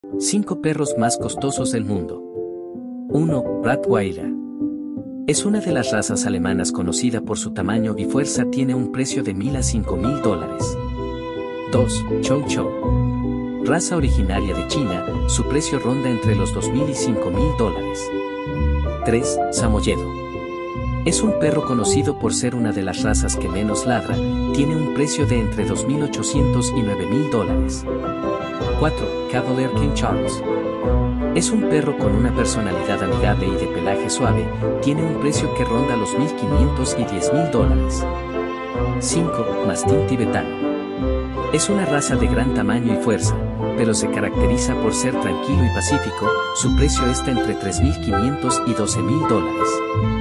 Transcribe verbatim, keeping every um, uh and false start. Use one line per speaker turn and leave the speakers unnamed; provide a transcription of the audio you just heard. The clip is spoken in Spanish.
cinco perros más costosos del mundo. uno. Rottweiler. Es una de las razas alemanas conocida por su tamaño y fuerza, tiene un precio de mil a cinco mil dólares. dos. Chow Chow. Raza originaria de China, su precio ronda entre los dos mil y cinco mil dólares. tres. Samoyedo. Es un perro conocido por ser una de las razas que menos ladra, tiene un precio de entre dos mil ochocientos y nueve mil dólares. cuatro. Cavalier King Charles. Es un perro con una personalidad amigable y de pelaje suave, tiene un precio que ronda los mil quinientos y diez mil dólares. cinco. Mastín tibetano. Es una raza de gran tamaño y fuerza, pero se caracteriza por ser tranquilo y pacífico, su precio está entre tres mil quinientos y doce mil dólares.